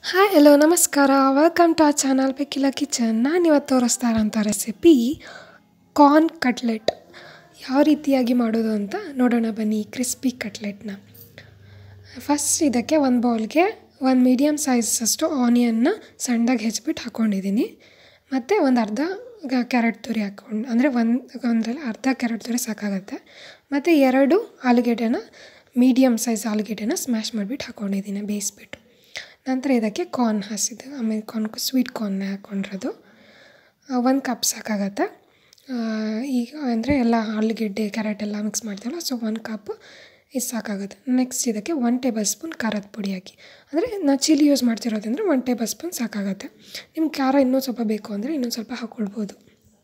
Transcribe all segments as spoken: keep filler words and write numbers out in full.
Hi hello ನಮಸ್ಕಾರ welcome to ಆ channel ಬೆಕ್ಕಿಲ ಕಿಚನ್. ನಾನು ಇವತ್ತು ತೋರಿಸ್ತಾ ಇರೋಂಥ ರೆಸಿಪಿ ಕಾರ್ನ್ ಕಟ್ಲೆಟ್. ಯಾವ ರೀತಿಯಾಗಿ ಮಾಡೋದು ಅಂತ ನೋಡೋಣ ಬನ್ನಿ. ಕ್ರಿಸ್ಪಿ ಕಟ್ಲೆಟ್ನ ಫಸ್ಟ್ ಇದಕ್ಕೆ ಒಂದು ಬೌಲ್ಗೆ ಒಂದು ಮೀಡಿಯಮ್ ಸೈಜಷ್ಟು ಆನಿಯನ್ನ ಸಣ್ಣದಾಗಿ ಹೆಚ್ಚಿಬಿಟ್ಟು ಹಾಕ್ಕೊಂಡಿದ್ದೀನಿ. ಮತ್ತು ಒಂದು ಅರ್ಧ ಕ್ಯಾರೆಟ್ ತುರಿ ಹಾಕ್ಕೊಂಡು, ಅಂದರೆ ಒಂದು ಒಂದರಲ್ಲಿ ಅರ್ಧ ಕ್ಯಾರೆಟ್ ತುರಿ ಸಾಕಾಗುತ್ತೆ. ಮತ್ತು ಎರಡು ಆಲೂಗೆಡ್ಡೆನ ಮೀಡಿಯಮ್ ಸೈಜ್ ಆಲೂಗೆಡ್ಡೆನ ಸ್ಮ್ಯಾಶ್ ಮಾಡಿಬಿಟ್ಟು ಹಾಕ್ಕೊಂಡಿದ್ದೀನಿ ಬೇಯಿಸ್ಬಿಟ್ಟು. ನಂತರ ಇದಕ್ಕೆ ಕಾರ್ನ್ ಹಾಸಿದ್ದು, ಆಮೇಲೆ ಕಾರ್ನ್ ಸ್ವೀಟ್ ಕಾರ್ನ್ನ ಹಾಕ್ಕೊಂಡಿರೋದು ಒಂದು ಕಪ್ ಸಾಕಾಗತ್ತೆ. ಈಗ ಅಂದರೆ ಎಲ್ಲ ಆಲೂಗೆಡ್ಡೆ ಕ್ಯಾರೆಟ್ ಎಲ್ಲ ಮಿಕ್ಸ್ ಮಾಡ್ತೀವಲ್ಲ, ಸೊ ಒಂದು ಕಪ್ ಇದು ಸಾಕಾಗುತ್ತೆ. ನೆಕ್ಸ್ಟ್ ಇದಕ್ಕೆ ಒನ್ ಟೇಬಲ್ ಸ್ಪೂನ್ ಖಾರದ ಪುಡಿ ಹಾಕಿ, ಅಂದರೆ ನಾವು ಚಿಲ್ಲಿ ಯೂಸ್ ಮಾಡ್ತಿರೋದಂದರೆ ಒನ್ ಟೇಬಲ್ ಸ್ಪೂನ್ ಸಾಕಾಗುತ್ತೆ. ನಿಮ್ಗೆ ಖಾರ ಇನ್ನೂ ಸ್ವಲ್ಪ ಬೇಕು ಅಂದರೆ ಇನ್ನೊಂದು ಸ್ವಲ್ಪ ಹಾಕ್ಕೊಳ್ಬೋದು.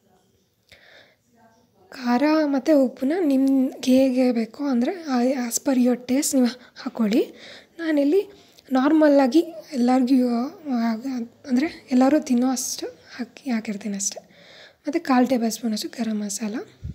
ಖಾರ ಮತ್ತು ಉಪ್ಪನ್ನ ನಿಮ್ಗೆ ಹೇಗೆ ಬೇಕೋ ಅಂದರೆ ಆ್ಯಸ್ ಪರ್ ಯುವರ್ ಟೇಸ್ಟ್ ನೀವು ಹಾಕ್ಕೊಳ್ಳಿ. ನಾನಿಲ್ಲಿ ನಾರ್ಮಲ್ಲಾಗಿ ಎಲ್ಲರಿಗೂ ಅಂದರೆ ಎಲ್ಲರೂ ತಿನ್ನೋ ಅಷ್ಟು ಹಾಕಿ ಹಾಕಿರ್ತೀನಿ ಅಷ್ಟೆ. ಮತ್ತು ಕಾಲು ಟೇಬಲ್ ಸ್ಪೂನಷ್ಟು ಗರಂ ಮಸಾಲ,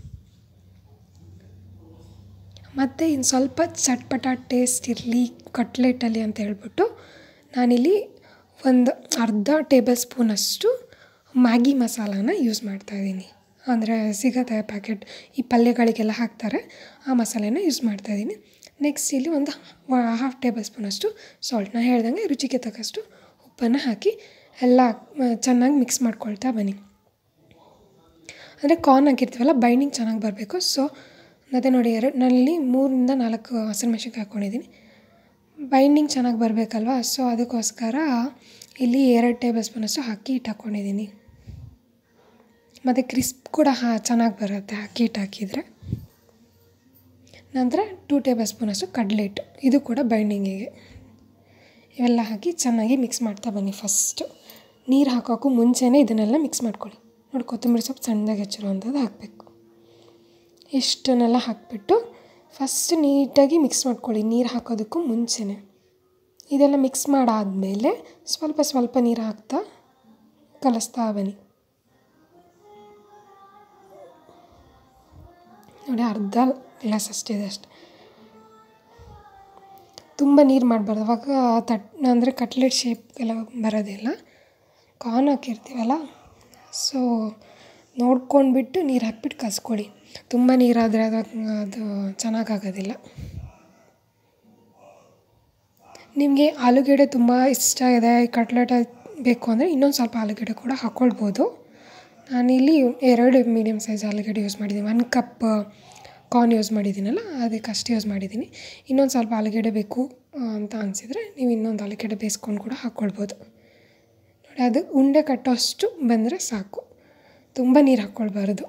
ಮತ್ತು ಇನ್ನು ಸ್ವಲ್ಪ ಚಟ್ಪಟ ಟೇಸ್ಟ್ ಇರಲಿ ಕಟ್ಲೆಟಲ್ಲಿ ಅಂತ ಹೇಳ್ಬಿಟ್ಟು ನಾನಿಲ್ಲಿ ಒಂದು ಅರ್ಧ ಟೇಬಲ್ ಸ್ಪೂನಷ್ಟು ಮ್ಯಾಗಿ ಮಸಾಲಾನ ಯೂಸ್ ಮಾಡ್ತಾಯಿದ್ದೀನಿ. ಅಂದರೆ ಸಿಗುತ್ತೆ ಪ್ಯಾಕೆಟ್, ಈ ಪಲ್ಯಗಳಿಗೆಲ್ಲ ಹಾಕ್ತಾರೆ, ಆ ಮಸಾಲೆನ ಯೂಸ್ ಮಾಡ್ತಾಯಿದ್ದೀನಿ. ನೆಕ್ಸ್ಟ್ ಇಲ್ಲಿ ಒಂದು ಹಾಫ್ ಟೇಬಲ್ ಸ್ಪೂನಷ್ಟು ಸಾಲ್ಟ್ನ ಹೇಳ್ದಂಗೆ ರುಚಿಗೆ ತಕ್ಕಷ್ಟು ಉಪ್ಪನ್ನು ಹಾಕಿ ಎಲ್ಲ ಚೆನ್ನಾಗಿ ಮಿಕ್ಸ್ ಮಾಡ್ಕೊಳ್ತಾ ಬನ್ನಿ. ಅಂದರೆ ಕಾರ್ನ್ ಹಾಕಿರ್ತೀವಲ್ಲ, ಬೈಂಡಿಂಗ್ ಚೆನ್ನಾಗಿ ಬರಬೇಕು. ಸೊ ಮತ್ತು ನೋಡಿ, ಎರಡು ನಾನಿಲ್ಲಿ ಮೂರರಿಂದ ನಾಲ್ಕು ಹಸಿರುಮೆಣ್ಸಿನ್ಕಾಯಿ ಹಾಕ್ಕೊಂಡಿದ್ದೀನಿ. ಬೈಂಡಿಂಗ್ ಚೆನ್ನಾಗಿ ಬರಬೇಕಲ್ವ, ಸೊ ಅದಕ್ಕೋಸ್ಕರ ಇಲ್ಲಿ ಎರಡು ಟೇಬಲ್ ಸ್ಪೂನಷ್ಟು ಅಕ್ಕಿ ಹಿಟ್ಟು ಹಾಕ್ಕೊಂಡಿದ್ದೀನಿ. ಮತ್ತು ಕ್ರಿಸ್ಪ್ ಕೂಡ ಹಾ ಚೆನ್ನಾಗಿ ಬರುತ್ತೆ ಅಕ್ಕಿ ಹಿಟ್ಟು ಹಾಕಿದರೆ. ನಂತರ ಟೂ ಟೇಬಲ್ ಸ್ಪೂನಷ್ಟು ಕಡಲೆ ಹಿಟ್ಟು, ಇದು ಕೂಡ ಬೈಂಡಿಂಗಿಗೆ. ಇವೆಲ್ಲ ಹಾಕಿ ಚೆನ್ನಾಗಿ ಮಿಕ್ಸ್ ಮಾಡ್ತಾ ಬನ್ನಿ. ಫಸ್ಟು ನೀರು ಹಾಕೋಕ್ಕೂ ಮುಂಚೆನೇ ಇದನ್ನೆಲ್ಲ ಮಿಕ್ಸ್ ಮಾಡ್ಕೊಳ್ಳಿ. ನೋಡಿ, ಕೊತ್ತಂಬರಿ ಸೊಪ್ಪು ಸಣ್ಣದಾಗಿ ಹೆಚ್ಚಿರುವಂಥದ್ದು ಹಾಕಬೇಕು. ಇಷ್ಟನ್ನೆಲ್ಲ ಹಾಕಿಬಿಟ್ಟು ಫಸ್ಟ್ ನೀಟಾಗಿ ಮಿಕ್ಸ್ ಮಾಡ್ಕೊಳ್ಳಿ, ನೀರು ಹಾಕೋದಕ್ಕೂ ಮುಂಚೆನೇ. ಇದೆಲ್ಲ ಮಿಕ್ಸ್ ಮಾಡಾದಮೇಲೆ ಸ್ವಲ್ಪ ಸ್ವಲ್ಪ ನೀರು ಹಾಕ್ತಾ ಕಲಿಸ್ತಾ ಬನ್ನಿ. ನೋಡಿ, ಅರ್ಧ ಗ್ಲಾಸ್ ಅಷ್ಟಿದೆ ಅಷ್ಟೆ, ತುಂಬ ನೀರು ಮಾಡಬಾರ್ದು. ಅವಾಗ ತಟ್ ಅಂದರೆ ಕಟ್ಲೆಟ್ ಶೇಪ್ಗೆಲ್ಲ ಬರೋದಿಲ್ಲ. ಕಾರ್ನ್ ಹಾಕಿರ್ತೀವಲ್ಲ, ಸೊ ನೋಡ್ಕೊಂಡ್ಬಿಟ್ಟು ನೀರು ಹಾಕ್ಬಿಟ್ಟು ಕಲಿಸ್ಕೊಳ್ಳಿ. ತುಂಬ ನೀರಾದರೆ ಅದು ಅದು ಚೆನ್ನಾಗಾಗೋದಿಲ್ಲ. ನಿಮಗೆ ಆಲೂಗೆಡ್ಡೆ ತುಂಬ ಇಷ್ಟ ಇದೆ, ಕಟ್ಲೆಟ್ ಬೇಕು ಅಂದರೆ ಇನ್ನೊಂದು ಸ್ವಲ್ಪ ಆಲೂಗೆಡ್ಡೆ ಕೂಡ ಹಾಕ್ಕೊಳ್ಬೋದು. ನಾನಿಲ್ಲಿ ಎರಡು ಮೀಡಿಯಮ್ ಸೈಜ್ ಆಲೂಗೆಡ್ಡೆ ಯೂಸ್ ಮಾಡಿದ್ದೀನಿ. ಒಂದು ಕಪ್ ಕಾರ್ನ್ ಯೂಸ್ ಮಾಡಿದ್ದೀನಲ್ಲ, ಅದಕ್ಕೆ ಅಷ್ಟು ಯೂಸ್ ಮಾಡಿದ್ದೀನಿ. ಇನ್ನೊಂದು ಸ್ವಲ್ಪ ಆಲೂಗೆಡ್ಡೆ ಬೇಕು ಅಂತ ಅನಿಸಿದರೆ ನೀವು ಇನ್ನೊಂದು ಆಲೂಗೆಡ್ಡೆ ಬೇಯಿಸ್ಕೊಂಡು ಕೂಡ ಹಾಕ್ಕೊಳ್ಬೋದು. ನೋಡಿ, ಅದು ಉಂಡೆ ಕಟ್ಟೋಷ್ಟು ಬಂದರೆ ಸಾಕು, ತುಂಬ ನೀರು ಹಾಕ್ಕೊಳ್ಬಾರ್ದು.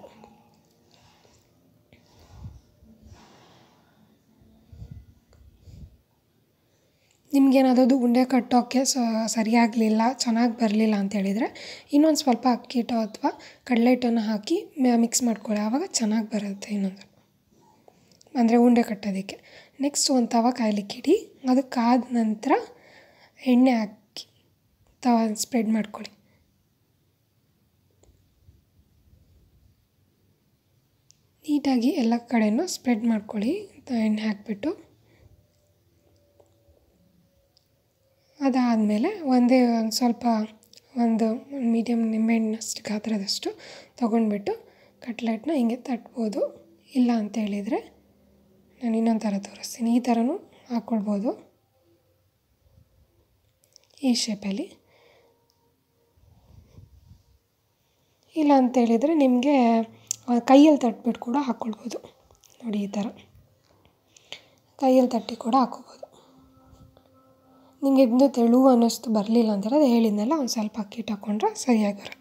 ನಿಮಗೇನಾದರೂ ಉಂಡೆ ಕಟ್ಟೋಕ್ಕೆ ಸರಿಯಾಗಲಿಲ್ಲ, ಚೆನ್ನಾಗಿ ಬರಲಿಲ್ಲ ಅಂತೇಳಿದರೆ ಇನ್ನೊಂದು ಸ್ವಲ್ಪ ಅಕ್ಕಿ ಹಿಟ್ಟು ಅಥವಾ ಕಡಲೆ ಹಿಟ್ಟನ್ನು ಹಾಕಿ ಮಿಕ್ಸ್ ಮಾಡ್ಕೊಳ್ಳಿ, ಆವಾಗ ಚೆನ್ನಾಗಿ ಬರುತ್ತೆ ಇನ್ನೊಂದು, ಅಂದರೆ ಉಂಡೆ ಕಟ್ಟೋದಕ್ಕೆ. ನೆಕ್ಸ್ಟ್ ಒಂದು ತವ ಕಾಯ್ಲಿಕ್ಕೆ ಇಡಿ. ಅದಕ್ಕಾದ ನಂತರ ಎಣ್ಣೆ ಹಾಕಿ ತವ ಸ್ಪ್ರೆಡ್ ಮಾಡ್ಕೊಳ್ಳಿ. ನೀಟಾಗಿ ಎಲ್ಲ ಕಡೆಯೂ ಸ್ಪ್ರೆಡ್ ಮಾಡ್ಕೊಳ್ಳಿ ಎಣ್ಣೆ ಹಾಕಿಬಿಟ್ಟು. ಅದಾದಮೇಲೆ ಒಂದೇ ಒಂದು ಸ್ವಲ್ಪ ಒಂದು ಮೀಡಿಯಮ್ ನಿಂಬೆಹಣ್ಣಷ್ಟು ಗಾತ್ರದಷ್ಟು ತೊಗೊಂಡ್ಬಿಟ್ಟು ಕಟ್ಲೆಟ್ನ ಹಿಂಗೆ ತಟ್ಬೋದು. ಇಲ್ಲ ಅಂತೇಳಿದರೆ ನಾನು ಇನ್ನೊಂದು ಥರ ತೋರಿಸ್ತೀನಿ, ಈ ಥರನೂ ಹಾಕ್ಕೊಳ್ಬೋದು, ಈ ಶೇಪಲ್ಲಿ. ಇಲ್ಲ ಅಂತೇಳಿದರೆ ನಿಮಗೆ ಕೈಯಲ್ಲಿ ತಟ್ಬಿಟ್ಟು ಕೂಡ ಹಾಕ್ಕೊಳ್ಬೋದು. ನೋಡಿ, ಈ ಥರ ಕೈಯಲ್ಲಿ ತಟ್ಟಿ ಕೂಡ ಹಾಕ್ಕೊಬೋದು. ನಿಮಗೆ ಇದು ತೆಳು ಅನ್ನಿಸ್ತು ಬರಲಿಲ್ಲ ಅಂತಾರೆ, ಅದು ಹೇಳಿದ್ನಲ್ಲ, ಒಂದು ಸ್ವಲ್ಪ ಅಕ್ಕಿ ಹಿಟ್ಟು ಹಾಕ್ಕೊಂಡ್ರೆ ಸರಿಯಾಗಿ ಬರುತ್ತೆ.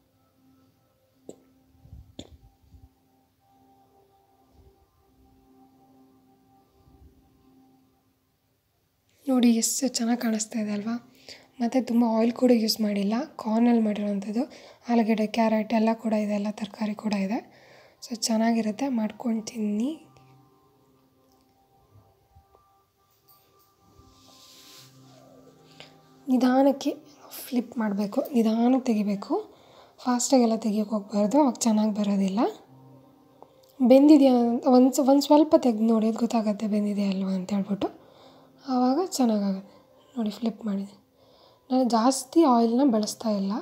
ನೋಡಿ, ಎಷ್ಟು ಚೆನ್ನಾಗಿ ಕಾಣಿಸ್ತಾ ಇದೆ ಅಲ್ವಾ. ಮತ್ತು ತುಂಬ ಆಯಿಲ್ ಕೂಡ ಯೂಸ್ ಮಾಡಿಲ್ಲ, ಕಾರ್ನಲ್ಲಿ ಮಾಡಿರೋವಂಥದ್ದು. ಆಲೂಗೆಡ್ಡೆ, ಕ್ಯಾರೆಟ್ ಎಲ್ಲ ಕೂಡ ಇದೆ, ಎಲ್ಲ ತರಕಾರಿ ಕೂಡ ಇದೆ. ಸೊ ಚೆನ್ನಾಗಿರುತ್ತೆ, ಮಾಡ್ಕೊಂಡು ತಿನ್ನಿ. ನಿಧಾನಕ್ಕೆ ಫ್ಲಿಪ್ ಮಾಡಬೇಕು, ನಿಧಾನಕ್ಕೆ ತೆಗಿಬೇಕು, ಫಾಸ್ಟಾಗೆಲ್ಲ ತೆಗಿಯೋಕೆ ಹೋಗ್ಬಾರ್ದು, ಅವಾಗ ಚೆನ್ನಾಗಿ ಬರೋದಿಲ್ಲ. ಬೆಂದಿದೆಯಾ ಒಂದು ಒಂದು ಸ್ವಲ್ಪ ತೆಗೆದು ನೋಡಿ, ಅದು ಗೊತ್ತಾಗುತ್ತೆ ಬೆಂದಿದೆಯಾ ಅಲ್ವಾ ಅಂತ ಹೇಳ್ಬಿಟ್ಟು, ಆವಾಗ ಚೆನ್ನಾಗಾಗುತ್ತೆ. ನೋಡಿ, ಫ್ಲಿಪ್ ಮಾಡಿದೆ. ನಾನು ಜಾಸ್ತಿ ಆಯಿಲ್ನ ಬಳಸ್ತಾ ಇಲ್ಲ,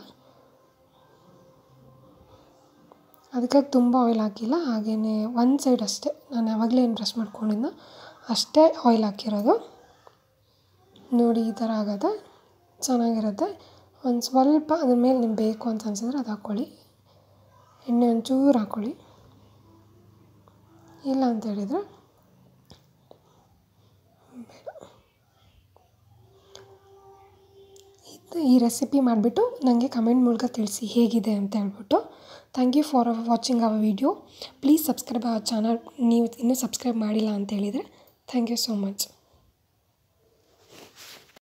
ಅದಕ್ಕಾಗಿ ತುಂಬ ಆಯಿಲ್ ಹಾಕಿಲ್ಲ. ಹಾಗೆಯೇ ಒಂದು ಸೈಡ್ ಅಷ್ಟೇ, ನಾನು ಯಾವಾಗಲೇ ಏನು ಬ್ರಷ್ ಮಾಡ್ಕೊಂಡಿದ್ದೋ ಅಷ್ಟೇ ಆಯಿಲ್ ಹಾಕಿರೋದು. ನೋಡಿ ಈ ಥರ ಆಗೋದು ಚೆನ್ನಾಗಿರುತ್ತೆ. ಒಂದು ಸ್ವಲ್ಪ ಅದ್ರ ಮೇಲೆ ನಿಮ್ಗೆ ಬೇಕು ಅಂತ ಅನ್ಸಿದ್ರೆ ಅದು ಹಾಕ್ಕೊಳ್ಳಿ, ಎಣ್ಣೆ ಒಂಚೂರು ಹಾಕ್ಕೊಳ್ಳಿ. ಇಲ್ಲ ಅಂತ ಹೇಳಿದರೆ ಬೇಡ. ಇದು ಈ ರೆಸಿಪಿ ಮಾಡಿಬಿಟ್ಟು ನನಗೆ ಕಮೆಂಟ್ ಮೂಲಕ ತಿಳಿಸಿ ಹೇಗಿದೆ ಅಂತ ಹೇಳ್ಬಿಟ್ಟು. Thank you for watching our video. Please subscribe our channel. ನೀವು ಇನ್ನೂ ಸಬ್ಸ್ಕ್ರೈಬ್ ಮಾಡಿಲ್ಲ ಅಂತ ಹೇಳಿದರೆ ಥ್ಯಾಂಕ್ ಯು ಸೋ ಮಚ್.